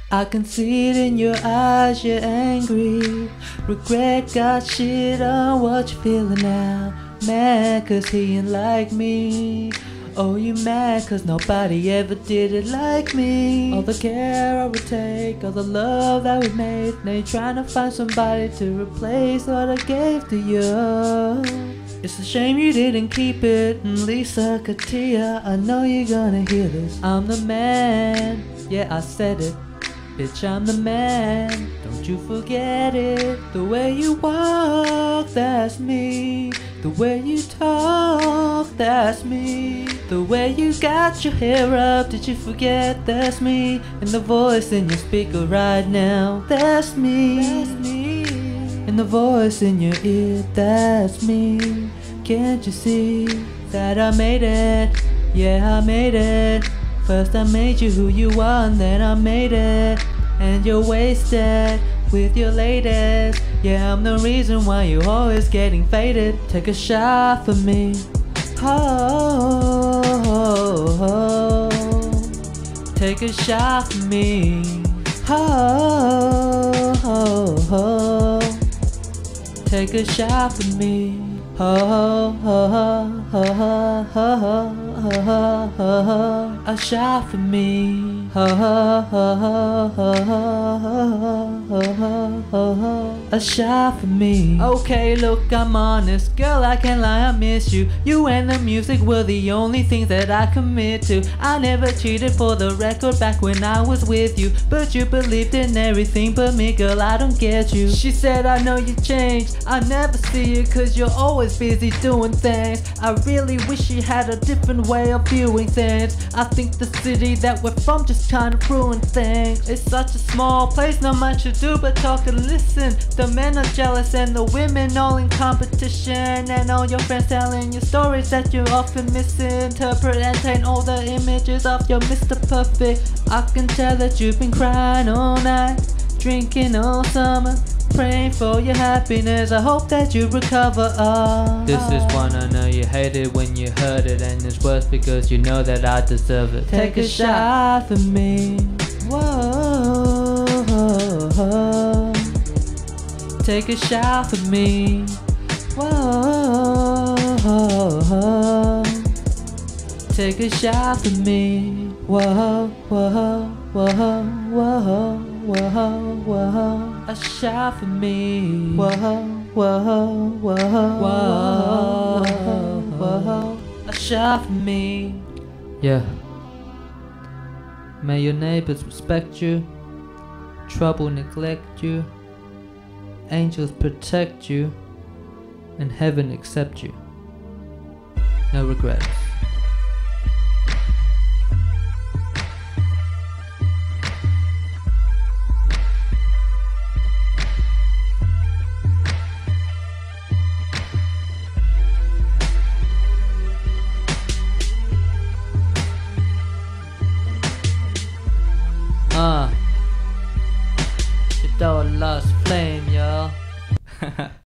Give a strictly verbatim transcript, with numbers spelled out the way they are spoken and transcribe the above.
I can see it in your eyes, you're angry. Regret got shit on what you feeling now. Mad cause he ain't like me. Oh, you mad cause nobody ever did it like me. All the care I would take, all the love that we made. Now you're trying to find somebody to replace what I gave to you. It's a shame you didn't keep it. And Lisa Katia, I know you're gonna hear this. I'm the man, yeah I said it. Bitch, I'm the man, don't you forget it. The way you walk, that's me. The way you talk, that's me. The way you got your hair up, did you forget that's me? And the voice in your speaker right now, that's me. That's me. And the voice in your ear, that's me. Can't you see that I made it? Yeah, I made it. First I made you who you are, and then I made it. And you're wasted with your latest. Yeah, I'm the reason why you're always getting faded. Take a shot for me. Oh, oh, oh. Take a shot for me. Oh, oh, oh. Take a shot for me. Oh, oh, oh, oh, oh, oh, oh, a shot for me. Oh, oh, oh, oh, oh, oh, a shot for me. Okay, look, I'm honest, girl, I can't lie, I miss you. You and the music were the only things that I commit to. I never cheated for the record back when I was with you, but you believed in everything but me, girl, I don't get you. She said, I know you changed, I never see it cause you're always busy doing things. I really wish you had a different way of viewing things. I think the city that we're from just kind of ruined things. It's such a small place, not much to do but talk and listen. The men are jealous and the women all in competition, and all your friends telling you stories that you often misinterpret and taint all the images of your Mister Perfect. I can tell that you've been crying all night, drinking all summer, praying for your happiness. I hope that you recover. Oh, this is one I know you hated when you heard it, and it's worse because you know that I deserve it. Take, Take a, a shot for me. Whoa. Take a shot for me. Whoa. Take a shot for me. Whoa, whoa, whoa, whoa. Whoa, whoa, a shot for me. Whoa, whoa, whoa, whoa, whoa, a shot for me. Yeah. May your neighbors respect you, trouble neglect you, angels protect you, and heaven accept you. No regrets. Uh, Jordoa lost flame, y'all.